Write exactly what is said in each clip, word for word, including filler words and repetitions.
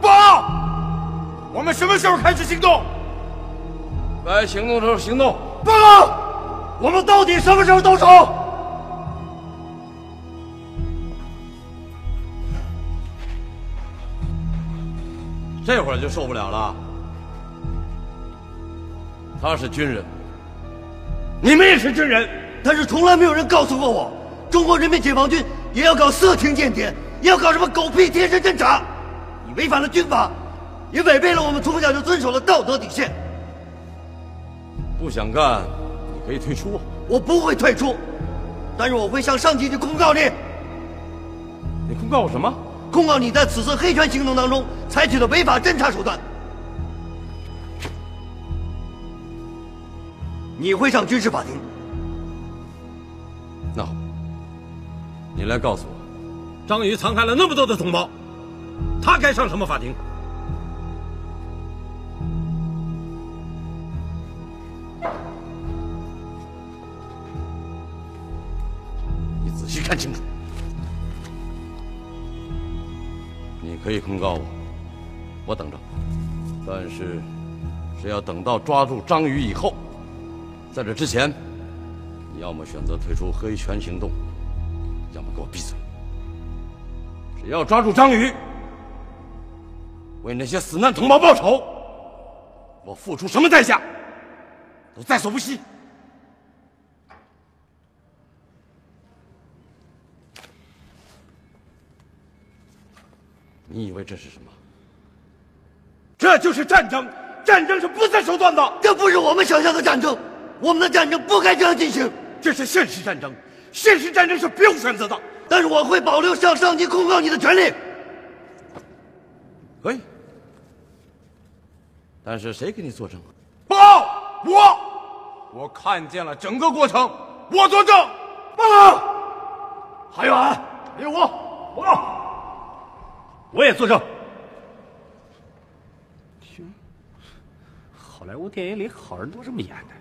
报！我们什么时候开始行动？该行动的时候行动。报告！我们到底什么时候动手？这会儿就受不了了。他是军人，你们也是军人， 但是从来没有人告诉过我，中国人民解放军也要搞色情间谍，也要搞什么狗屁贴身侦察。你违反了军法，也违背了我们从小就遵守的道德底线。 不想干，你可以退出。 我不会退出，但是我会向上级去控告你。 你控告我什么？ 控告你在此次黑泉行动当中采取的违法侦察手段。你会上军事法庭。 那好，你来告诉我，张宇残害了那么多的同胞，他该上什么法庭？你仔细看清楚。你可以控告我，我等着。但是，是要等到抓住张宇以后。在这之前，你要么选择退出黑泉行动，要么给我闭嘴。只要抓住张宇，为那些死难同胞报仇，我付出什么代价，都在所不惜。你以为这是什么？这就是战争！战争是不择手段的， 这不是我们想象的战争。我们的战争不该这样进行， 这是现实战争。现实战争是不用选择的。 但是我会保留向上级控告你的权利。 可以。但是谁给你作证啊？报告！我，我看见了整个过程，我作证。报告！还有俺，还有我，我，我也作证。 行，好莱坞电影里好人都这么演的。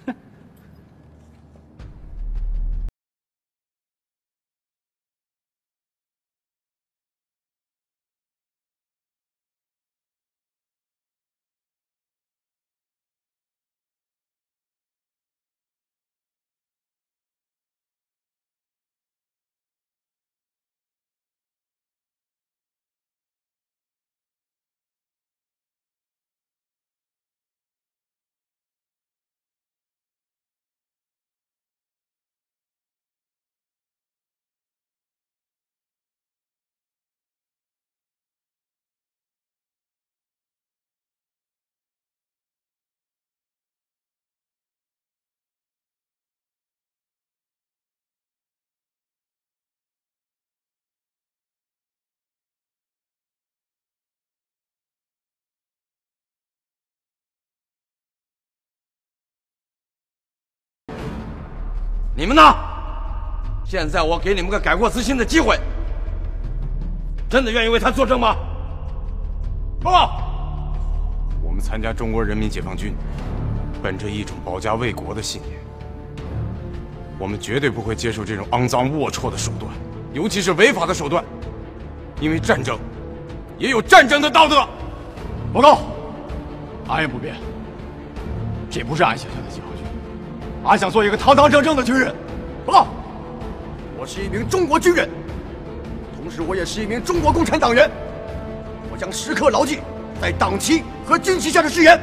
你们呢？现在我给你们个改过自新的机会，真的愿意为他作证吗？报告！ 我们参加中国人民解放军，本着一种保家卫国的信念，我们绝对不会接受这种肮脏龌龊的手段，尤其是违法的手段，因为战争也有战争的道德。 报告，俺也不变，这不是俺想象的解放军。俺想做一个堂堂正正的军人。报告，我是一名中国军人，同时我也是一名中国共产党员。我将时刻牢记在党旗和军旗下的誓言。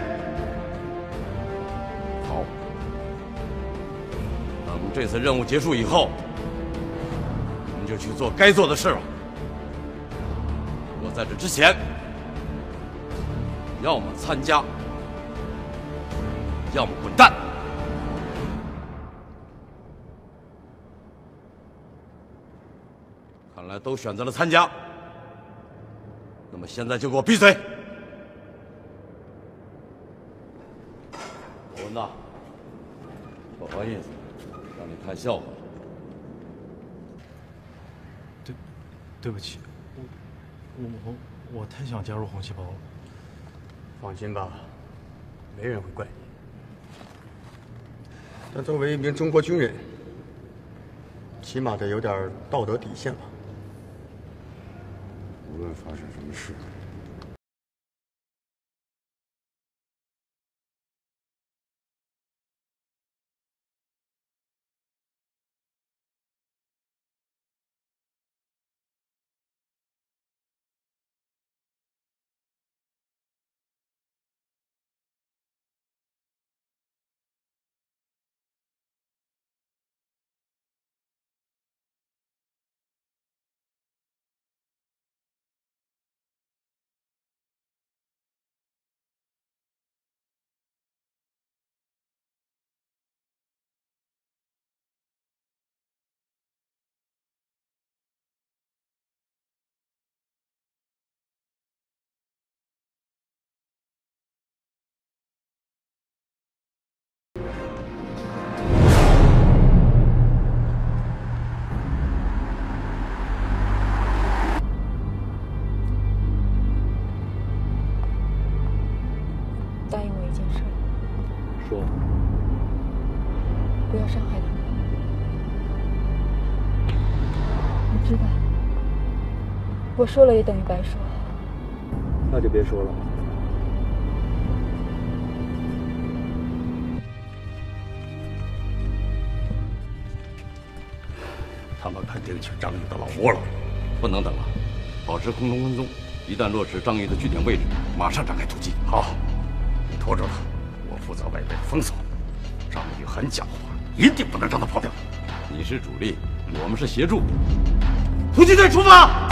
好，等这次任务结束以后，你们就去做该做的事了。我在这之前，要么参加，要么滚蛋。看来都选择了参加，那么现在就给我闭嘴！罗文呐，不好意思，让你看笑话了。 对，对不起，我我我我太想加入红细胞了。 放心吧，没人会怪你。但作为一名中国军人，起码得有点道德底线吧。 无论发生什么事， 说。 不要伤害他们。你知道，我说了也等于白说。 那就别说了。 他们肯定去张宇的老窝了，不能等了，保持空中跟踪，一旦落实张宇的据点位置，马上展开突击。 好，你拖住他，我负责外边封锁。张宇很狡猾，一定不能让他跑掉。 你是主力，我们是协助。突击队出发！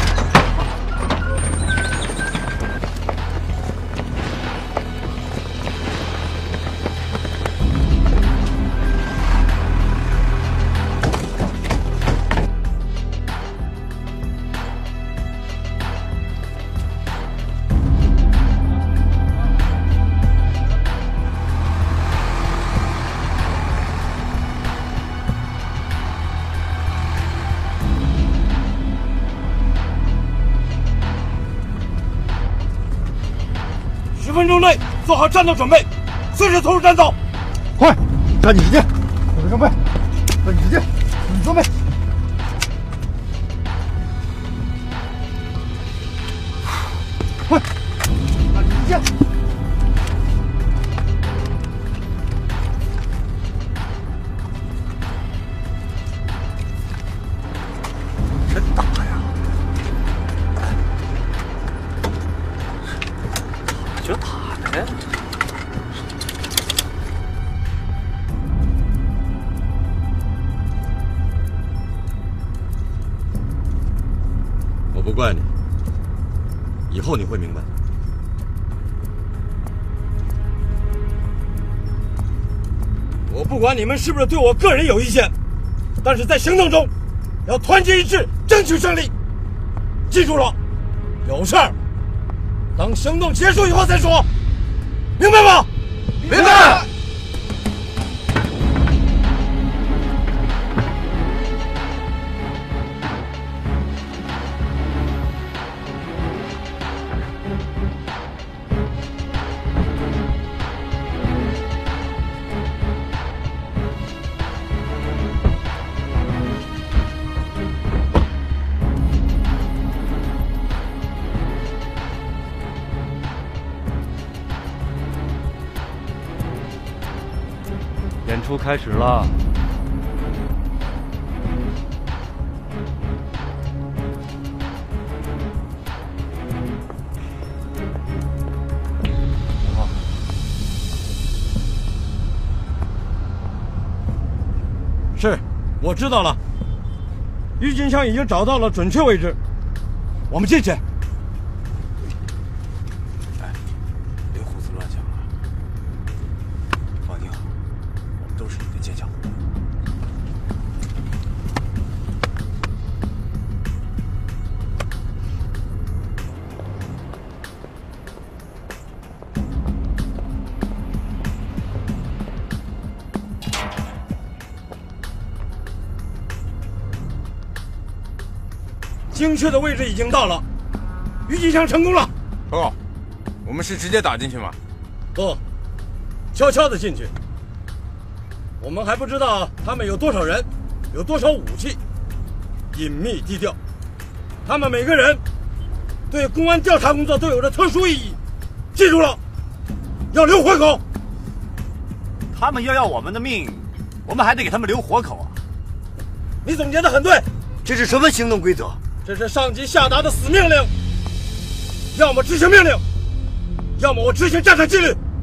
十分钟内做好战斗准备，随时投入战斗。 快，站起去，准备装备，站起去，准备装备。快，站起去。 真大呀！ 就打的。 我不怪你，以后你会明白。我不管你们是不是对我个人有意见，但是在行动中要团结一致，争取胜利。记住了，有事儿等行动结束以后再说，明白吗？ 明白。 演出开始了。 是，我知道了。郁金香已经找到了准确位置，我们进去。 哎，别胡思乱想了。放心好，我们都是你的坚强伙伴。 精确的位置已经到了，郁金香成功了。 报告，我们是直接打进去吗？ 不，悄悄的进去。我们还不知道他们有多少人，有多少武器，隐秘低调。他们每个人对公安调查工作都有着特殊意义，记住了，要留活口。 他们要要我们的命，我们还得给他们留活口啊！ 你总结的很对， 这是什么行动规则？ 这是上级下达的死命令，要么执行命令，要么我执行战场纪律。